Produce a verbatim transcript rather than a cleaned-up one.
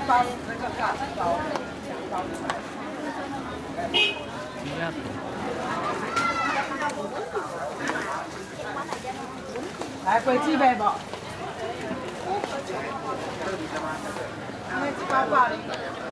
包那个嘎子包，包出来。来，贵几杯不？那一包八零。